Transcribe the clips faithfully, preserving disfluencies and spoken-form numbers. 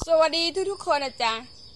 สวัสดีทุกทุกคนนะจ๊ะ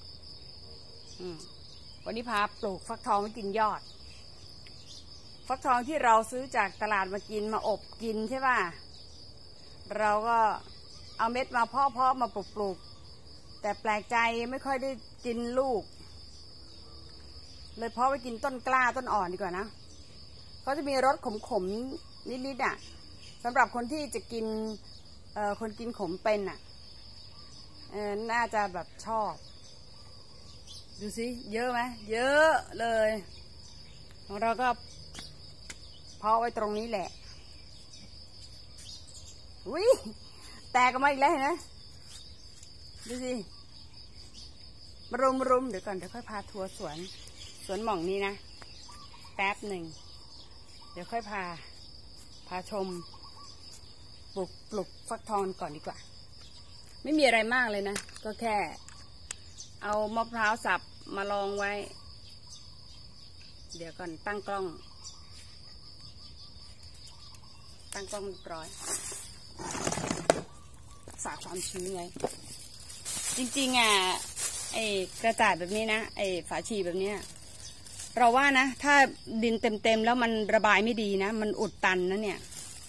วันนี้พาปลูกฟักทองมากินยอดฟักทองที่เราซื้อจากตลาดมากินมาอบกินใช่ป่ะเราก็เอาเม็ดมาเพาะๆมาปลูกปลูกแต่แปลกใจไม่ค่อยได้กินลูกเลยเพาะไปกินต้นกล้าต้นอ่อนดีกว่านะเขาจะมีรสขมๆนิดๆอ่ะสำหรับคนที่จะกินเอ่อคนกินขมเป็นอ่ะเออน่าจะแบบชอบดูสิเยอะไหมเยอะเลยของเราก็เพาะไว้ตรงนี้แหละอุ้ยแตกออกมาอีกแล้วเห็นไหมดูสิมารุมรุมเดี๋ยวก่อนเดี๋ยวค่อยพาทัวร์สวนสวนหม่องนี้นะแป๊บหนึ่งเดี๋ยวค่อยพาพาชมปลูกปลูกฟักทองก่อนดีกว่าไม่มีอะไรมากเลยนะก็แค่เอามะพร้าวสับมาลองไว้เดี๋ยวก่อนตั้งกล้องตั้งกล้องเรียบร้อยสาดความชื้นไว้จริงๆอ่ะไอ้กระจาดแบบนี้นะไอ้ฝาชีแบบนี้เราว่านะถ้าดินเต็มๆแล้วมันระบายไม่ดีนะมันอุดตันนะเนี่ย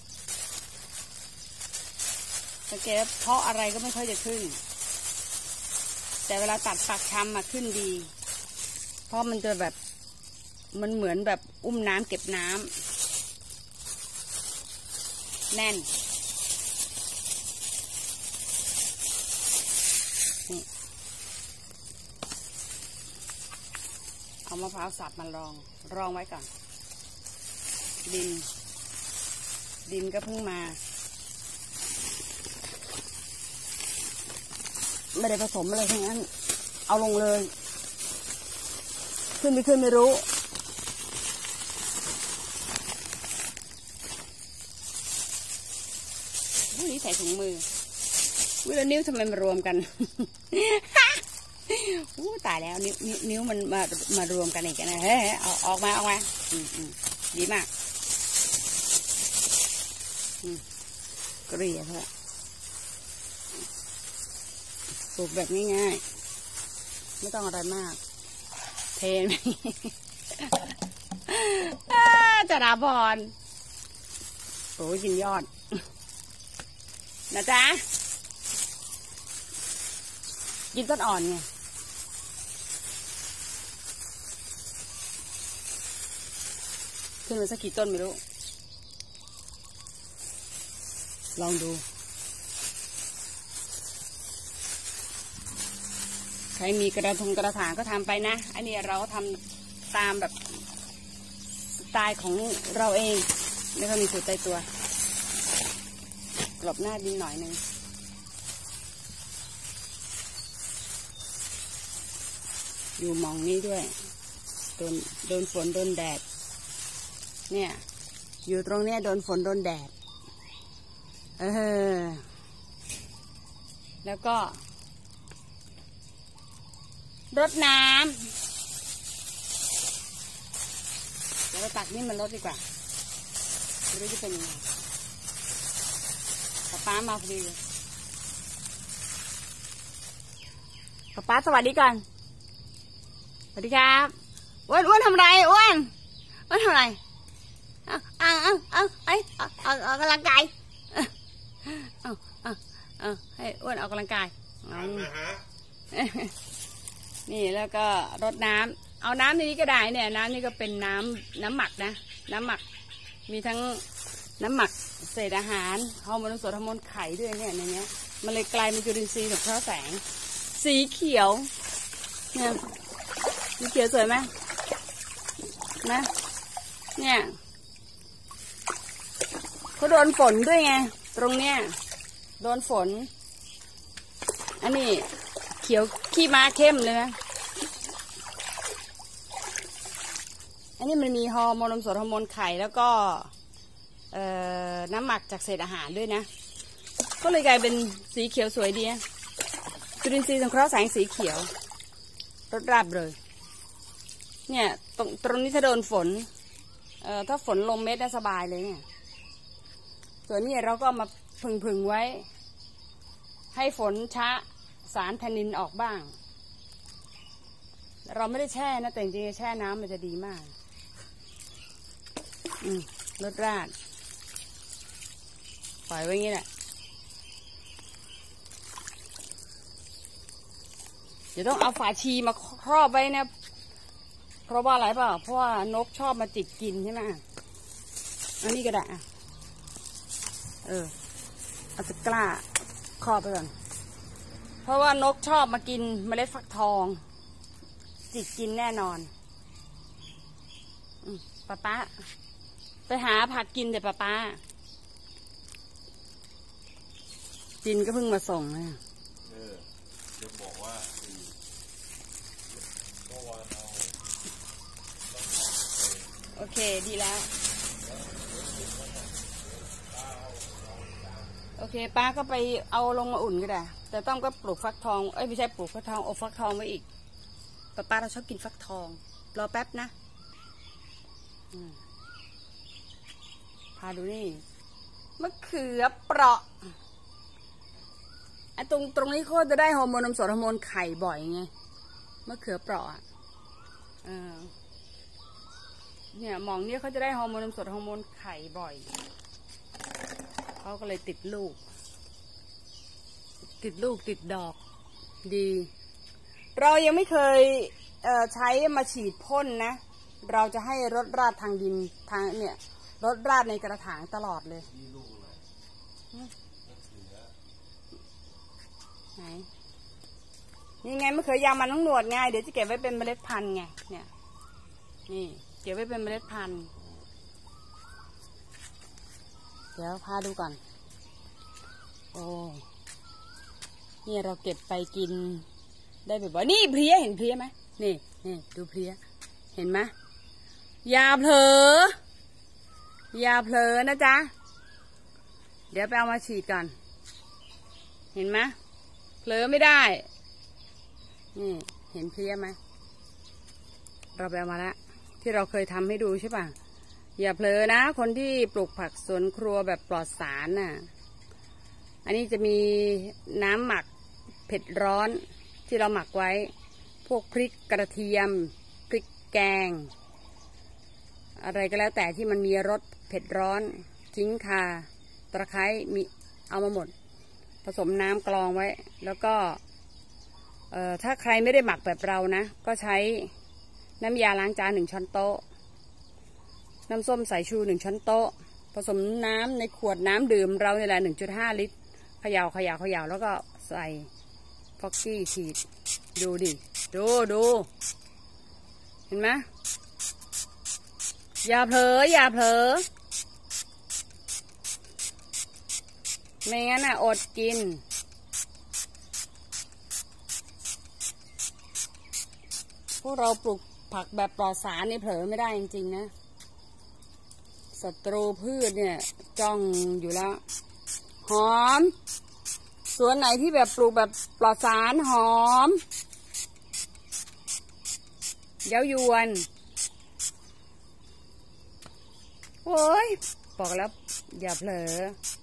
สังเกตว่าเพาะอะไรก็ไม่ค่อยจะขึ้นแต่เวลาตัดฝักชำมาขึ้นดีเพราะมันจะแบบมันเหมือนแบบอุ้มน้ำเก็บน้ำแน่นนี่เอามะพร้าวสับมารองรองไว้ก่อนดินดินก็เพิ่งมาไม่ได้ผสมอะไรทั้งนั้นเอาลงเลยขึ้นไม่ขึ้นไม่รู้วันนี้ใส่ถุงมือวิแล้วนิ้วทำไมมารวมกัน อู้ตายแล้วนิ้วนิ้วมันมามารวมกันอีกนะเฮ้ยเอาออกมาออกมาอืมอืมดีมากอืมกรีดเถอะปลูกแบบง่ายๆไม่ต้องอะไรมากเทนจะดาบอลโอ้ยกินยอดนะจ๊ะกินต้นอ่อนไงขึ้นมาสักกี่ต้นไม่รู้ลองดูใครมีกระทงกระถางก็ทำไปนะอันนี้เราทำตามแบบสไตล์ของเราเองไม่ค่อยมีสูตรใจตัวกลบหน้าดินหน่อยนึงอยู่มองนี้ด้วยโดนโดนฝนโดนแดดเนี่ยอยู่ตรงเนี้ยโดนฝนโดนแดดเออแล้วก็รดน้ำเดี๋ยวเราตักนี่มันรดดีกว่าไม่รู้จะเป็นยังไงป๊าป๊ามาพอดีเลยป๊าป๊าสวัสดีก่อนสวัสดีครับอ้วนอ้วนทำไรอ้วนอ้วนทำไรเอาเอาเอาเอาไอเอาเอาเอากำลังกายเอาเอาเอาให้อ้วนออกกำลังกายนี่แล้วก็รดน้ำเอาน้ำนี้ก็ได้เนี่ยน้ำนี่ก็เป็นน้ำน้ำหมักนะน้ำหมักมีทั้งน้ำหมักเศษอาหารฮอร์โมนสดฮอร์โมนไข่ด้วยเนี่ยในนี้มันเลยกลายเป็นจุลินทรีย์แบบเพราะแสงสีเขียวเนี่ยสีเขียวสวยไหมนะเนี่ยเขาโดนฝนด้วยไงตรงเนี้ยโดนฝนอันนี้เขียวขี้ม้าเข้มเลยนะอันนี้มันมีฮอร์โมนสดฮอร์โมนไข่แล้วก็น้ำหมักจากเศษอาหารด้วยนะก็เลยกลายเป็นสีเขียวสวยดีจุลินทรีย์สังเคราะห์แสงสีเขียวรดราบเลยเนี่ยตรงตรงนี้ถ้าโดนฝนเอ่อถ้าฝนลงเม็ดได้สบายเลยเนี่ยส่วนนี้เราก็มาพึ่งพึ่งไว้ให้ฝนช้าสารแทนนินออกบ้างเราไม่ได้แช่นะแต่จริงๆแช่น้ำมันจะดีมากอืมรสราดปล่อยไว้อย่างนี้แหละเดี๋ยวต้องเอาฝาชีมาครอบไว้นะเพราะว่าอะไรเปล่าเพราะว่านกชอบมาจิกกินใช่ไหมอันนี้ก็ได้อ่ะเออเอาตะกร้าครอบไปก่อนเพราะว่านกชอบมากินเมล็ดฟักทองจิกกินแน่นอนอืมป้าป้าไปหาผักกินแต่ป้าป้าจินก็เพิ่งมาส่งเลยเออจะบอกว่าโอเคดีแล้วโอเคป้าก็ไปเอาลงมาอุ่นก็ได้แต่ต้องก็ปลูกฟักทองเอ้ยไม่ใช่ปลูกฟักทองอบฟักทองไว้อีกป้าป้าเราชอบกินฟักทองรอแป๊บนะพาดูนี่มะเขือเปราะไอ้ตรงตรงนี้เขาจะได้ฮอร์โมนนมสดฮอร์โมนไข่บ่อยไงมะเขือเปราะอ่ะเนี่ยหมองเนี่ยเขาจะได้ฮอร์โมนนมสดฮอร์โมนไข่บ่อยเขาก็เลยติดลูกติดลูกติดดอกดีเรายังไม่เคยเอ่อใช้มาฉีดพ่นนะเราจะให้รดราดทางดินทางเนี่ยรดราดในกระถางตลอดเลยไหนนี่ไงมะเขือยาวมันต้องหนวดไงเดี๋ยวจะเก็บไว้เป็นเมล็ดพันธุ์ไงเนี่ยนี่เก็บไว้เป็นเมล็ดพันธุ์เดี๋ยวพาดูก่อนโอ้นี่เราเก็บไปกินได้แบบว่านี่เพลี้ยเห็นเพลี้ยไหมนี่นี่ดูเพลี้ยเห็นไหมอย่าเผลออย่าเผลอนะจ๊ะเดี๋ยวไปเอามาฉีดก่อนเห็นไหมเผลอไม่ได้นี่เห็นเพลี้ยไหมเราไปเอามาแล้วที่เราเคยทำให้ดูใช่ป่ะอย่าเผลอนะคนที่ปลูกผักสวนครัวแบบปลอดสารน่ะอันนี้จะมีน้ำหมักเผ็ดร้อนที่เราหมักไว้พวกพริกกระเทียมพริกแกงอะไรก็แล้วแต่ที่มันมีรสเผ็ดร้อนขิงข่าตะไคร้มีเอามาหมดผสมน้ำกรองไว้แล้วก็เอ่อถ้าใครไม่ได้หมักแบบเรานะก็ใช้น้ำยาล้างจานหนึ่งช้อนโต๊ะน้ำส้มสายชูหนึ่งช้อนโต๊ะผสมน้ำในขวดน้ำดื่มเราเนี่ยแหละหนึ่งจุดห้าลิตรเขย่าเขย่าเขย่าแล้วก็ใส่ฟอกกี้ฉีดดูดิดูดูเห็นไหมอย่าเผลออย่าเผลอไม่งั้นอ่ะอดกินพวกเราปลูกผักแบบปลอดสารนี่เผลอไม่ได้จริงๆนะศัตรูพืชเนี่ยจ้องอยู่แล้วหอมสวนไหนที่แบบปลูกแบบปลอดสารหอมเย้ายวนโอ้ยบอกแล้วอย่าเผลอ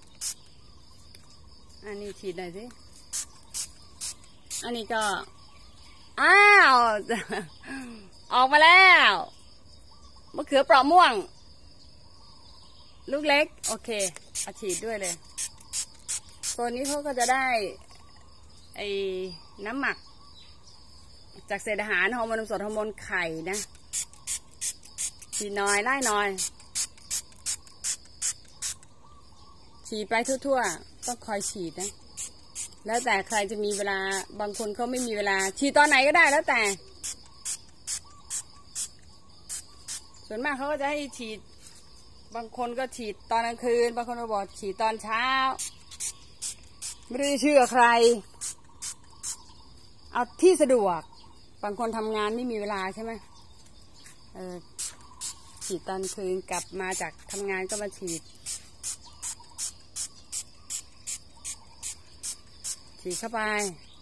อันนี้ฉีดหน่อยสิอันนี้ก็อ้าวออกมาแล้วมะเขือเปราะม่วงลูกเล็กโอเคเอาฉีดด้วยเลยตัวนี้เขาก็จะได้ไอ้น้ำหมักจากเศษอาหารฮอร์โมนนมสดฮอร์โมนไข่นะฉีดหน่อยไล่หน่อยฉีดไปทั่วๆต้องคอยฉีดนะแล้วแต่ใครจะมีเวลาบางคนเขาไม่มีเวลาฉีดตอนไหนก็ได้แล้วแต่ส่วนมากเขาก็จะให้ฉีดบางคนก็ฉีดตอนกลางคืนบางคนก็บอกฉีดตอนเช้าไม่ได้เชื่อใครเอาที่สะดวกบางคนทำงานไม่มีเวลาใช่ไหมเออฉีดตอนคืนกลับมาจากทำงานก็มาฉีดฉีดเข้าไป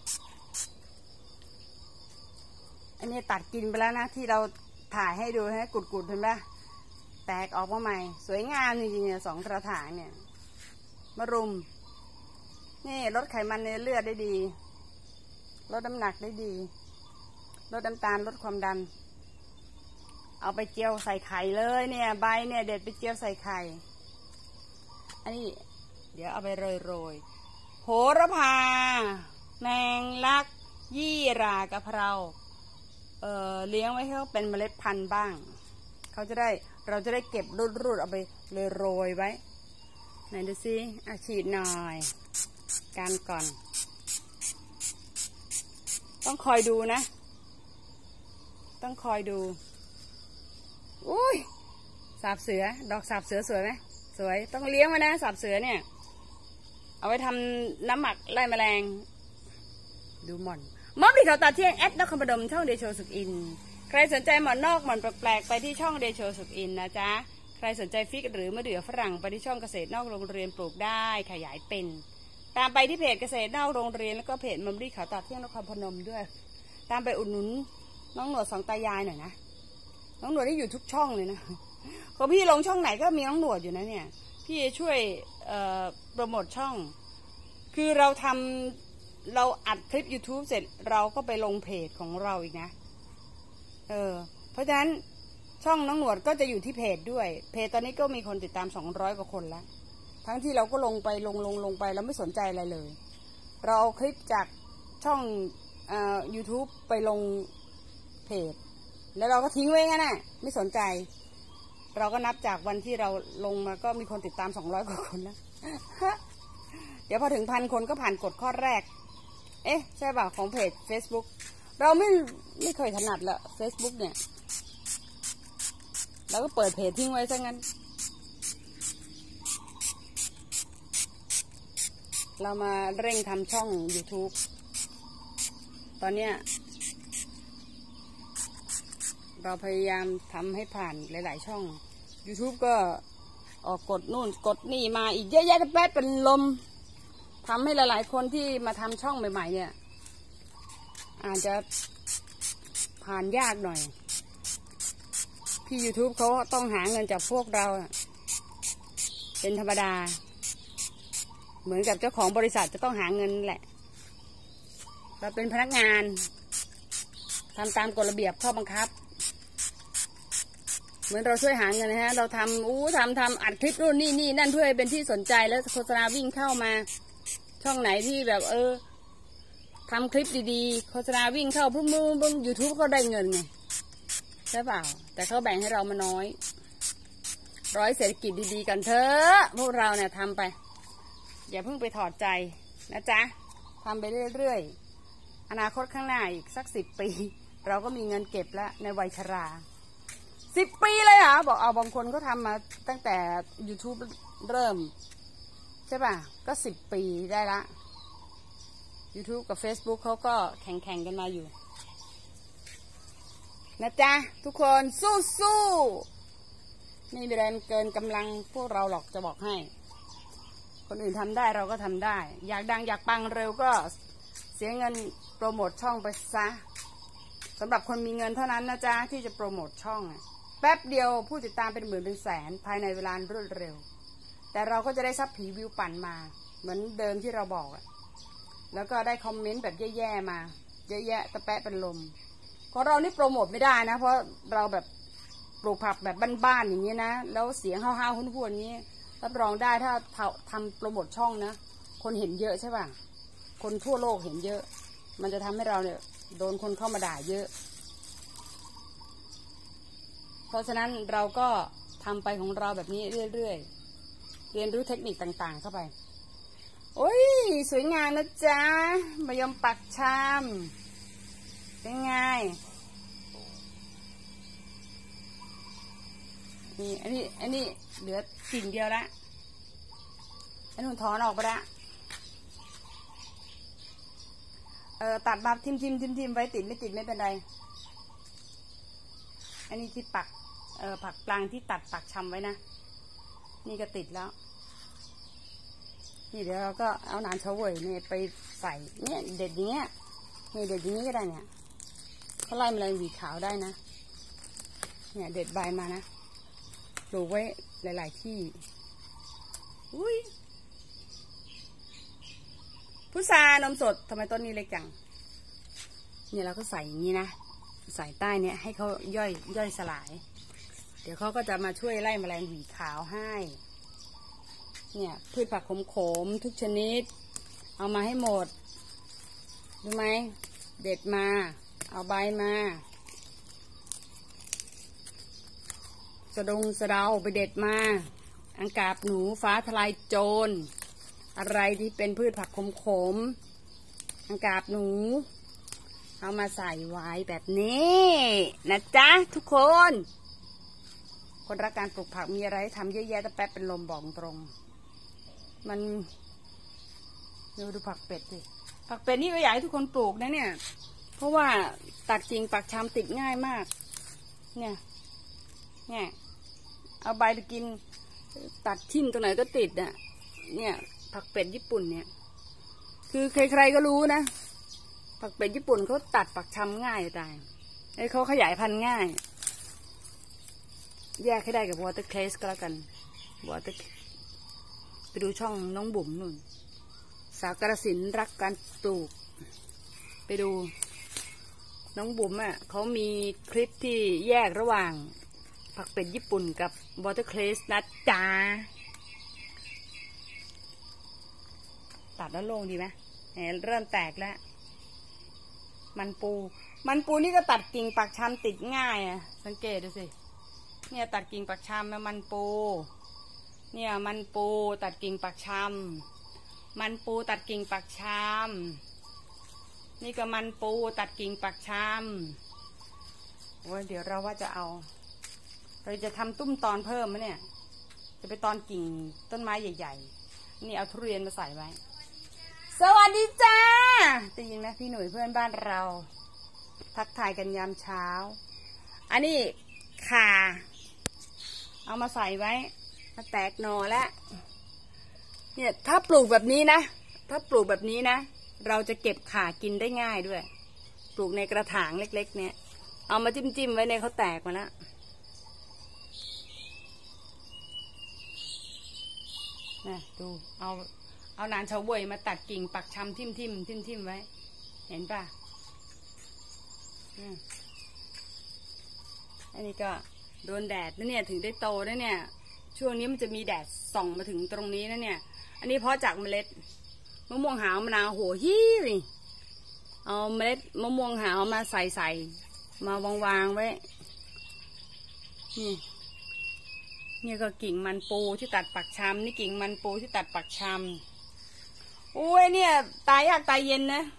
อันนี้ตัดกินไปแล้วนะที่เราถ่ายให้ดูให้กุดๆเห็นปะแตกออกมาใหม่สวยงามจริงๆเนี่ยสองกระถางเนี่ยมะรุมนี่ลดไขมันในเลือดได้ดีลดน้ำหนักได้ดีลดน้ำตาลลดความดันเอาไปเจียวใส่ไข่เลยเนี่ยใบเนี่ยเด็ดไปเจียวใส่ไข่อันนี้เดี๋ยวเอาไปโรยๆโหระพาแมงลักยี่รากะเพราเอ่อเลี้ยงไว้ให้เขาเป็นเมล็ดพันธุ์บ้างเขาจะได้เราจะได้เก็บรูดๆเอาไปเลยโรยไว้ไหนดูซิอาฉีดหน่อยการก่อนต้องคอยดูนะต้องคอยดูอุ้ยสาบเสือดอกสาบเสือสวยไหมสวยต้องเลี้ยงไว้นะสาบเสือเนี่ยเอาไว้ทำน้ำหมักไล่แมลงดูหม่อนมอบดีเขาตัดเที่ยงแอดนครพนมช่องเดโชสุขอินใครสนใจหมอนนอกหมอนแปลกๆไปที่ช่องเดโชสุขอินนะจ๊ะใครสนใจฟิกหรือมะเดื่อฝรั่งไปที่ช่องเกษตรนอกโรงเรียนปลูกได้ขยายเป็นตามไปที่เพจเกษตรนอกโรงเรียนแล้วก็เพจมัมรี่เขาตัดเที่ยงนครพนมด้วยตามไปอุดหนุนน้องหนวดสองตายายหน่อยนะน้องหนวดที่อยู่ทุกช่องเลยนะพอพี่ลงช่องไหนก็มีน้องหนวดอยู่นะเนี่ยพี่ช่วยโปรโมทช่องคือเราทำเราอัดคลิป ยูทูบ เสร็จเราก็ไปลงเพจของเราอีกนะเออเพราะฉะนั้นช่องน้องหนวดก็จะอยู่ที่เพจด้วยเพจตอนนี้ก็มีคนติดตามสองร้อยกว่าคนแล้วทั้งที่เราก็ลงไปลงลงลงไปแล้วไม่สนใจอะไรเลยเราเอาคลิปจากช่องเอ่อ ยูทูบ ไปลงเพจแล้วเราก็ทิ้งไว้งั้นน่ะไม่สนใจเราก็นับจากวันที่เราลงมาก็มีคนติดตามสองร้อยกว่าคนแล้วเดี๋ยวพอถึงพันคนก็ผ่านกฎข้อแรกเอ๊ะใช่ป่ะของเพจ เฟซบุ๊ก เราไม่ไม่เคยถนัดละ เฟซบุ๊ก เนี่ยเราก็เปิดเพจทิ้งไว้ซะงั้นเรามาเร่งทำช่อง ยูทูบ ตอนเนี้ยเราพยายามทำให้ผ่านหลายๆช่อง ยูทูบ ก็ออกกดนู่นกดนี่มาอีกเยอะแยะแป๊ดเป็นลมทำให้หลายๆคนที่มาทำช่องใหม่ๆเนี่ยอาจจะผ่านยากหน่อยพี่ ยูทูบ เขาต้องหาเงินจากพวกเราเป็นธรรมดาเหมือนกับเจ้าของบริษัทจะต้องหาเงินแหละเราเป็นพนักงานทำตามกฎระเบียบข้อบังคับเหมือนเราช่วยหาเงินนะฮะเราทำอู้ทำทำอัดคลิปนู่นนี่นี่นั่นเพื่อให้เป็นที่สนใจแล้วโฆษณาวิ่งเข้ามาช่องไหนที่แบบเออทำคลิปดีๆโฆษณาวิ่งเข้าพุ่งพุ่งพุ่งยูทูบเขาได้เงินไงใช่เปล่าแต่เขาแบ่งให้เรามาน้อยร้อยเศรษฐกิจดีๆกันเถอะพวกเราเนี่ยทำไปอย่าเพิ่งไปถอดใจนะจ๊ะทำไปเรื่อยๆอนาคตข้างหน้าอีกสักสิบปีเราก็มีเงินเก็บแล้วในวัยชราสิบปีเลยเหรอบอกเอาบางคนก็ทำมาตั้งแต่ ยูทูบ เริ่มใช่ป่ะก็สิบปีได้ละ ยูทูบ กับ เฟซบุ๊ก เขาก็แข่งๆกันมาอยู่นะจ๊ะทุกคนสู้ๆไม่มีแรงเกินกำลังพวกเราหรอกจะบอกให้คนอื่นทำได้เราก็ทำได้อยากดังอยากปังเร็วก็เสียเงินโปรโมทช่องไปซะสำหรับคนมีเงินเท่านั้นนะจ๊ะที่จะโปรโมทช่องแป๊บเดียวผู้ติดตามเป็นหมื่นเป็นแสนภายในเวลารวดเร็วแต่เราก็จะได้ซับผีวิวปั่นมาเหมือนเดิมที่เราบอกอะแล้วก็ได้คอมเมนต์แบบแย่ๆมาเยอะแยะตะแปะเป็นลมของเรานี่โปรโมทไม่ได้นะเพราะเราแบบปลูกผักแบบบ้านๆอย่างนี้นะแล้วเสียงห้าวๆหุ้นๆอย่างนี้รับรองได้ถ้าทำโปรโมทช่องนะคนเห็นเยอะใช่ป่ะคนทั่วโลกเห็นเยอะมันจะทำให้เราเนี่ยโดนคนเข้ามาด่าเยอะเพราะฉะนั้นเราก็ทำไปของเราแบบนี้เรื่อยๆเรียนรู้เทคนิคต่างๆเข้าไปโอ้ยสวยงามนะจ๊ะมะยมปักชามเป็นไงนี่อันนี้อันนี้เหลือกิ่งเดียวละอันนู้นถอนออกไปละเออตัดมาทิมทิมทิมทิมไว้ติดไม่ติดไม่เป็นไรอันนี้ที่ปักเออผักปลางที่ตัดปักชำไว้นะนี่ก็ติดแล้วนี่เดี๋ยวเราก็เอาหนานเฉวยเนี่ยไปใส่เนี่ยเด็ดอย่างเงี้ยนี่เด็ดอย่างนี้ก็ได้เนี่ยเขาไล่แมลงหวีขาวได้นะเนี่ยเด็ดใบมานะปลูกไว้หลายๆที่อุ้ยพุทรานมสดทำไมต้นนี้เล็กจังเนี่ยเราก็ใส่อย่างนี้นะใส่ใต้เนี่ยให้เขาย่อยย่อยสลายเดี๋ยวเขาก็จะมาช่วยไล่แมลงหวีขาวให้เนี่ยพืชผักขมๆทุกชนิดเอามาให้หมดรู้ไหมเด็ดมาเอาใบมาสะดงสะเดาไปเด็ดมาอังกาบหนูฟ้าทลายโจรอะไรที่เป็นพืชผักขมๆอังกาบหนูเอามาใส่ไว้แบบนี้นะจ๊ะทุกคนคนรักการปลูกผักมีอะไรทำเยอะแยะแต่แป๊บเป็นลมบอกตรงมันดูดูผักเป็ดสิผักเป็ดนี่ก็อยากให้ทุกคนปลูกนะเนี่ยเพราะว่าตัดกิ่งปักชำติดง่ายมากเนี่ยเนี่ยเอาใบไปกินตัดทิ่มตรงไหนก็ติดอ่ะเนี่ยผักเป็ดญี่ปุ่นเนี่ยคือใครๆก็รู้นะผักเป็ดญี่ปุ่นเขาตัดปักชำง่ายตายไอ้เขาขยายพันธุ์ง่ายแยกให้ได้กับวอเตอร์เคลสก็แล้วกันวอเตอร์ไปดูช่องน้องบุ๋มนู่นสาวกระสินรักการปลูกไปดูน้องบุ๋มอ่ะเขามีคลิปที่แยกระหว่างผักเป็ดญี่ปุ่นกับวอเตอร์เคลสนะจ๊ะตัดแล้วโล่งดีไหมเริ่มแตกแล้วมันปูมันปูนี่ก็ตัดกิ่งปักชำติดง่ายอ่ะสังเกตดูสิเนี่ยตัดกิ่งปักชำมันปูเนี่ยมันปูตัดกิ่งปักชำมันปูตัดกิ่งปักชำนี่ก็มันปูตัดกิ่งปักชำโอ้ยเดี๋ยวเราว่าจะเอาเราจะทำตุ้มตอนเพิ่มไหมเนี่ยจะไปตอนกิ่งต้นไม้ใหญ่ๆนี่เอาทุเรียนมาใส่ไว้สวัสดีจ้าได้ยินไหมพี่หนุ่ยเพื่อนบ้านเราทักทายกันยามเช้าอันนี้ข่าเอามาใส่ไว้มาแตกหน่อแล้วเนี่ยถ้าปลูกแบบนี้นะถ้าปลูกแบบนี้นะเราจะเก็บข่ากินได้ง่ายด้วยปลูกในกระถางเล็กๆเนี่ยเอามาจิ้มๆไว้ในเขาแตกมาแล้วนะดูเอาเอานานเฉาเว่ยมาตัดกิ่งปักชำทิ่มทิ่มทิ่มทิ่มไว้เห็นป่ะอันนี้ก็โดนแดดนะเนี่ยถึงได้โตนะเนี่ยช่วงนี้มันจะมีแดดส่องมาถึงตรงนี้นะเนี่ยอันนี้เพราะจากเมล็ดมะม่วงหาวมะนาวโหฮี่เลยเอาเมล็ดมะม่วงหาวมาใส่ใส่มาวางวางไว้นี่นี่ก็กิ่งมันปูที่ตัดปักชำนี่กิ่งมันปูที่ตัดปักชำโอ้ยเนี่ยตายยากตายเย็นนะ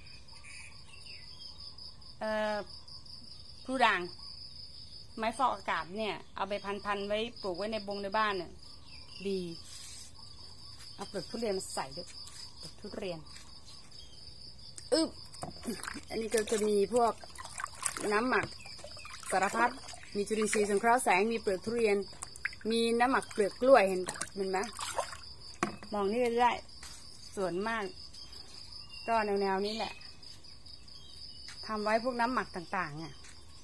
เอ่อพลูด่างไม้ฟอกอากาศเนี่ยเอาไปพันๆไว้ปลูกไว้ในบงในบ้านเนี่ยดีเอาเปลือกทุเรียนมาใส่ด้วยเปลือกทุเรียนอึ๊บอันนี้ก็จะมีพวกน้ำหมักสารพัดมีจุลินทรีย์สังเคราะห์แสงมีเปลือกทุเรียนมีน้ำหมักเปลือกกล้วยเห็นเห็นไหมมองนี่ก็ได้ส่วนมากก็แนวๆนี้แหละทำไว้พวกน้ำหมักต่างๆอ่ะ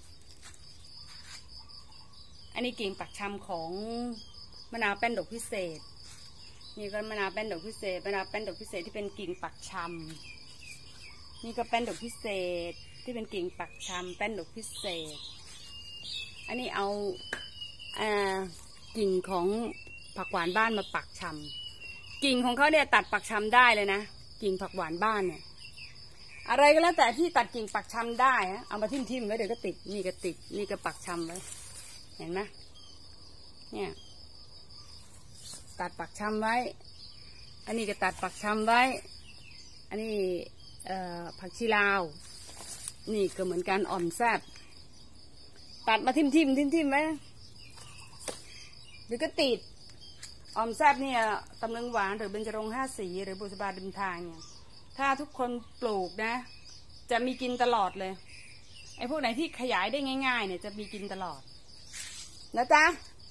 อันนี้กิ่งปักชำของมะนาวแป้นดอกพิเศษนี่ก็มะนาวแป้นดอกพิเศษมะนาวแป้นดอกพิเศษที่เป็นกิ่งปักชำนี่ก็แป้นดอกพิเศษที่เป็นกิ่งปักชำแป้นดอกพิเศษอันนี้เอาอ่ากิ่งของผักหวานบ้านมาปักชำกิ่งของเขาเนี่ยตัดปักชำได้เลยนะกิ่งผักหวานบ้านเนี่ยอะไรก็แล้วแต่ที่ตัดกิ่งปักชำได้นะเอามาทิ่มทิ่มไว้เดี๋ยวก็ติดนี่ก็ติดนี่ก็ปักชำไว้เห็นไหมเนี่ยตัดปักชำไว้อันนี้ก็ตัดปักชำไว้อันนี้เอ่อผักชีลาวนี่ก็เหมือนกันอ่อนแซ่บตัดมาทิ่มทิ่มทิ่มทิ่มไว้เดี๋ยวก็ติดอ่อมแซ่บเนี่ยตำลึงหวานหรือเบญจรงค์ห้าสีหรือบุษบาริมทางเนี่ยถ้าทุกคนปลูกนะจะมีกินตลอดเลยไอ้พวกไหนที่ขยายได้ง่ายๆเนี่ยจะมีกินตลอดนะจ๊ะ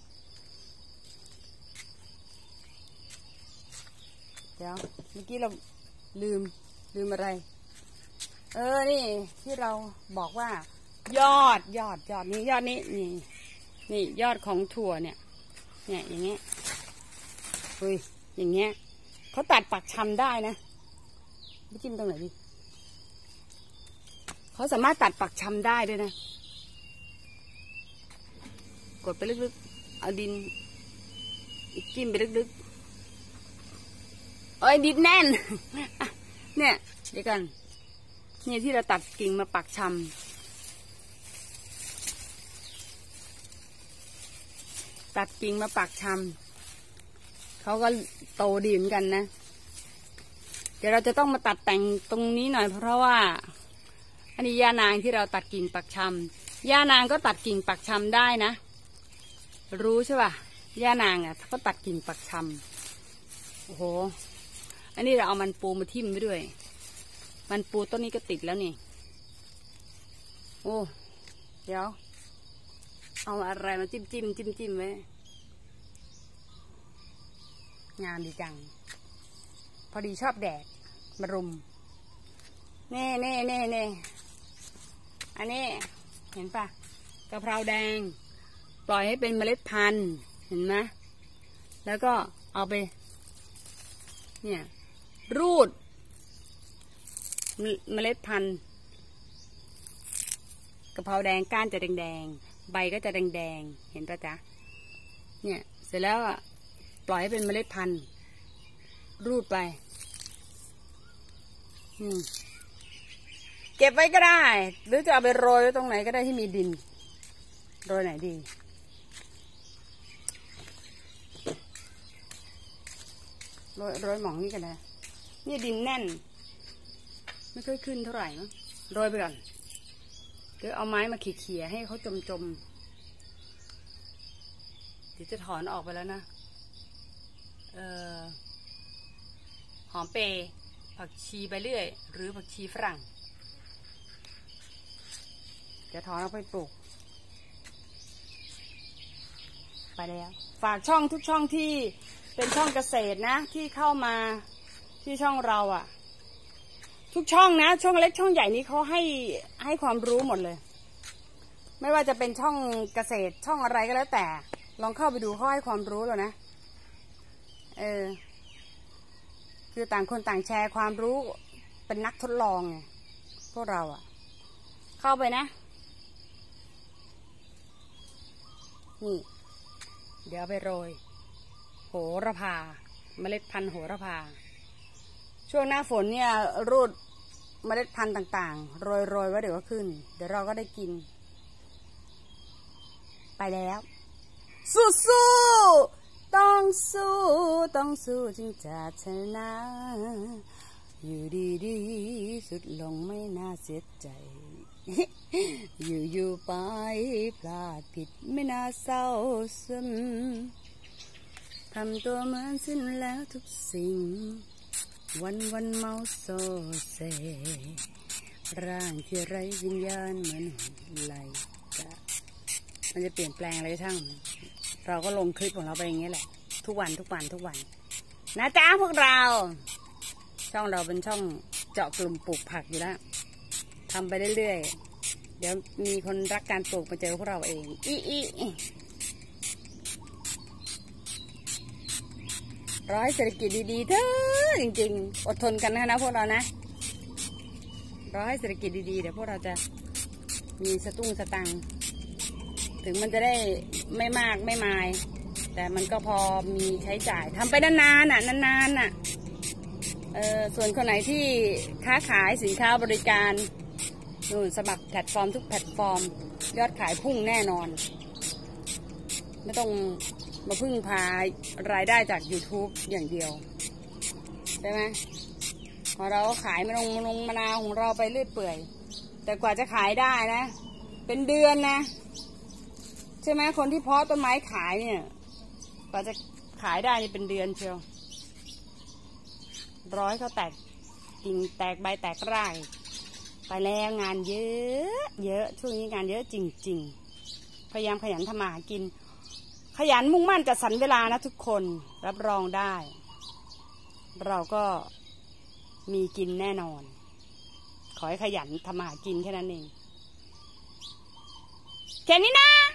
เดี๋ยวเมื่อกี้เราลืมลืมอะไรเออนี่ที่เราบอกว่ายอดยอดยอดนี้ยอดนี้นี่นี่ยอดของถั่วเนี่ยเนี่ยอย่างเงี้ยเฮ้ยอย่างเงี้ยเขาตัดปักชำได้นะไปจิ้มตรงไหนดิเขเขาสามารถตัดปักชำได้ด้วยนะกดไปลึกๆเอาดินจิ้มไปลึกๆเอ้ยดินแน่น เนี่ยเดี๋ยวกันเนี่ยที่เราตัดกิ่งมาปักชำตัดกิ่งมาปักชำเขาก็โตดีเหมือนกันนะเดี๋ยวเราจะต้องมาตัดแต่งตรงนี้หน่อยเพราะว่าอันนี้ย่านางที่เราตัดกิ่งปักชำย่านางก็ตัดกิ่งปักชำได้นะรู้ใช่ป่ะย่านางอ่ะเขาตัดกิ่งปักชำโอ้โหอันนี้เราเอามันปูมาทิ่มไปด้วยมันปูต้นนี้ก็ติดแล้วนี่โอ้เดี๋ยวเอาอะไรมาจิ้มจิ้มจิ้มจิ้มไว้งามดีจังพอดีชอบแดดมารุมเน่เน่เน่เน่อันนี้เห็นปะกะเพราแดงปล่อยให้เป็นเมล็ดพันธุ์เห็นไหมแล้วก็เอาไปเนี่ยรูดเมล็ดพันธุ์กะเพราแดงก้านจะแดงๆใบก็จะแดงๆเห็นปะจ๊ะเนี่ยเสร็จแล้วอ่ะปล่อยให้เป็นเมล็ดพันธุ์รูดไปเก็บไว้ก็ได้หรือจะเอาไปโรยไว้ตรงไหนก็ได้ที่มีดินโรยไหนดีโรยโรยหมองนี่กันนะนี่ดินแน่นไม่ค่อยขึ้นเท่าไหร่มั้งโรยไปก่อนเดี๋ยวเอาไม้มาเขี่ยๆให้เขาจมจมเดี๋ยวจะถอนออกไปแล้วนะเอ่อหอมเปรย์ผักชีไปเรื่อยหรือผักชีฝรั่งจะถอนเอาไปปลูกไปแล้วฝากช่องทุกช่องที่เป็นช่องเกษตรนะที่เข้ามาที่ช่องเราอ่ะทุกช่องนะช่องเล็กช่องใหญ่นี้เขาให้ให้ความรู้หมดเลยไม่ว่าจะเป็นช่องเกษตรช่องอะไรก็แล้วแต่ลองเข้าไปดูเขาให้ความรู้แล้วนะเออคือต่างคนต่างแชร์ความรู้เป็นนักทดลองไงพวกเราอ่ะเข้าไปนะนี่เดี๋ยวไปโรยโหระพาเมล็ดพันธุ์โหระพาช่วงหน้าฝนเนี่ยรูดเมล็ดพันธุ์ต่างๆโรยโรยไว้เดี๋ยวก็ขึ้นเดี๋ยวเราก็ได้กินไปแล้วสู้ๆต้องสู้ต้องสู้จึงจะชนะอยู่ดีๆสุดลงไม่น่าเสียใจ อยู่ๆไปพลาดผิดไม่น่าเศร้าซึมทำตัวเหมือนสิ้นแล้วทุกสิ่งวันวันเมาโซเซร่างที่ไร้วิญญาณเหมือนไหลจะมันจะเปลี่ยนแปลงอะไรช่างเราก็ลงคลิปของเราไปอย่างนี้แหละทุกวันทุกวันทุกวันนะจ๊ะพวกเราช่องเราเป็นช่องเจาะกลุ่มปลูกผักอยู่แล้วทำไปเรื่อยๆเดี๋ยวมีคนรักการปลูกมาเจอพวกเราเองอีอีรอให้เศรษฐกิจดีๆเถอะจริงๆอดทนกันนะนะพวกเรานะรอให้เศรษฐกิจดีๆเดี๋ยวพวกเราจะมีสตุ้งสตังถึงมันจะได้ไม่มากไม่มายแต่มันก็พอมีใช้จ่ายทำไปนานๆน่ะนานๆน่ะเออส่วนคนไหนที่ค้าขายสินค้าบริการนู่นสมัครแพลตฟอร์มทุกแพลตฟอร์มยอดขายพุ่งแน่นอนไม่ต้องมาพึ่งพารายได้จาก ยูทูบ อย่างเดียวใช่ไหมพอเราขายมะนงมะนงมะนาวของเราไปเรื่อยเปื่อยแต่กว่าจะขายได้นะเป็นเดือนนะใช่ไหมคนที่เพาะต้นไม้ขายเนี่ยกว่าจะขายได้นี่เป็นเดือนเชียวร้อยเขาแตกกิ่งแตกใบแตกรากไปแล้วงานเยอะเยอะช่วงนี้งานเยอะจริงๆพยายามขยันทำมาหากินขยันมุ่งมั่นจัดสรรเวลานะทุกคนรับรองได้เราก็มีกินแน่นอนขอให้ขยันทำมาหากินแค่นั้นเองแค่นี้นะ